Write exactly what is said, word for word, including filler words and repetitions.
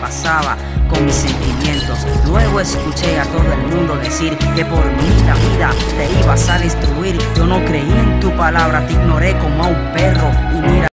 pasaba con mis sentimientos. Luego escuché a todo el mundo decir que por mí la vida te ibas a destruir. Yo no creí en tu palabra, te ignoré como a un perro y mira